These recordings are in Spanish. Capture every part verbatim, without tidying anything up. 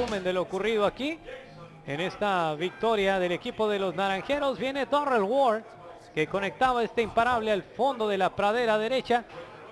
resumen de lo ocurrido aquí en esta victoria del equipo de los naranjeros. Viene Darrell Ward, que conectaba este imparable al fondo de la pradera derecha,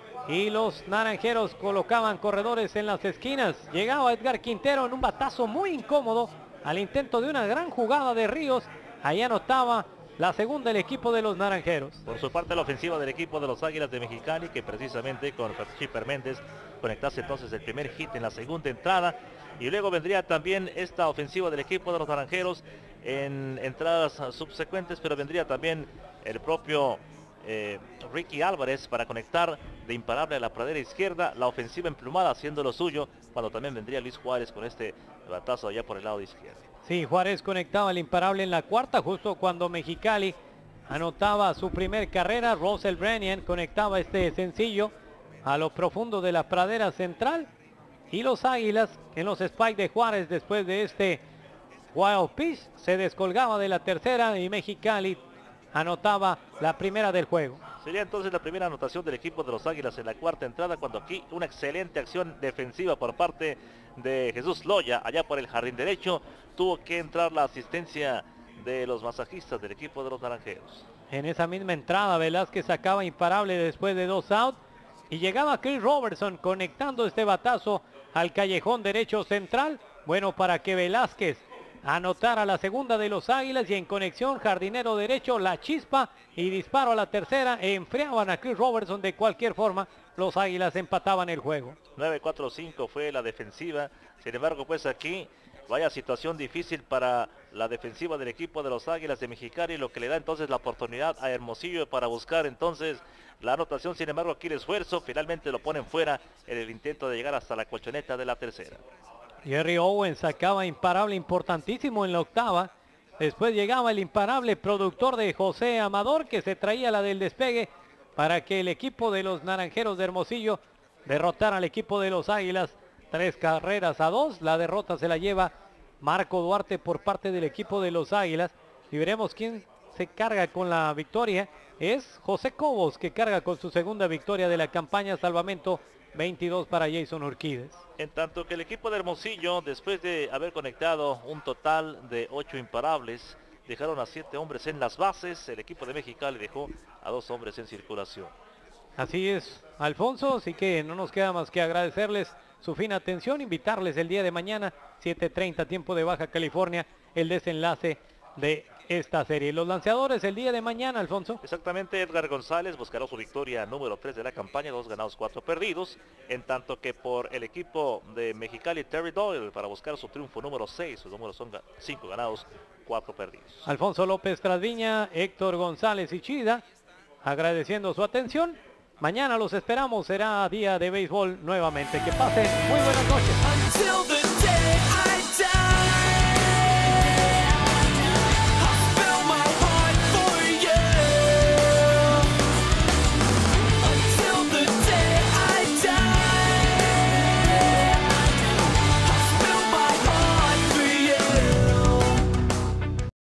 y los naranjeros colocaban corredores en las esquinas. Llegaba Edgar Quintero en un batazo muy incómodo al intento de una gran jugada de Ríos. Ahí anotaba la segunda el equipo de los naranjeros. Por su parte, la ofensiva del equipo de los Águilas de Mexicali, que precisamente con Chipper Méndez conectase entonces el primer hit en la segunda entrada. Y luego vendría también esta ofensiva del equipo de los naranjeros en entradas subsecuentes, pero vendría también el propio eh, Ricky Álvarez para conectar de imparable a la pradera izquierda. La ofensiva emplumada haciendo lo suyo, cuando también vendría Luis Juárez con este batazo allá por el lado izquierdo. Sí, Juárez conectaba el imparable en la cuarta, justo cuando Mexicali anotaba su primer carrera. Russell Branyan conectaba este sencillo a lo profundo de la pradera central. Y los Águilas, en los spikes de Juárez, después de este wild pitch, se descolgaba de la tercera y Mexicali anotaba la primera del juego. Sería entonces la primera anotación del equipo de los Águilas en la cuarta entrada, cuando aquí una excelente acción defensiva por parte de Jesús Loya, allá por el jardín derecho. Tuvo que entrar la asistencia de los masajistas del equipo de los naranjeros. En esa misma entrada, Velázquez sacaba imparable después de dos outs. Y llegaba Chris Robertson conectando este batazo al callejón derecho central. Bueno, para que Velázquez anotara la segunda de los Águilas, y en conexión jardinero derecho la chispa y disparo a la tercera. Enfriaban a Chris Robertson de cualquier forma. Los Águilas empataban el juego. nueve cuatro cinco fue la defensiva. Sin embargo, pues aquí vaya situación difícil para la defensiva del equipo de los Águilas de Mexicali, lo que le da entonces la oportunidad a Hermosillo para buscar entonces la anotación. Sin embargo, aquí el esfuerzo finalmente lo ponen fuera en el intento de llegar hasta la colchoneta de la tercera. Jerry Owens sacaba imparable importantísimo en la octava. Después llegaba el imparable productor de José Amador, que se traía la del despegue para que el equipo de los naranjeros de Hermosillo derrotara al equipo de los Águilas. Tres carreras a dos. La derrota se la lleva Marco Duarte por parte del equipo de los Águilas. Y veremos quién se carga con la victoria. Es José Cobos, que carga con su segunda victoria de la campaña. Salvamento veintidós para Jason Urquídez. En tanto que el equipo de Hermosillo, después de haber conectado un total de ocho imparables, dejaron a siete hombres en las bases. El equipo de Mexicali dejó a dos hombres en circulación. Así es, Alfonso, así que no nos queda más que agradecerles su fina atención, invitarles el día de mañana, siete treinta, tiempo de Baja California, el desenlace de esta serie. Los lanzadores el día de mañana, Alfonso. Exactamente, Edgar González buscará su victoria número tres de la campaña, dos ganados, cuatro perdidos, en tanto que por el equipo de Mexicali, Terry Doyle, para buscar su triunfo número seis, sus números son cinco ganados, cuatro perdidos. Alfonso López Trasviña, Héctor González y Chida, agradeciendo su atención. Mañana los esperamos, será día de béisbol nuevamente. Que pasen muy buenas noches.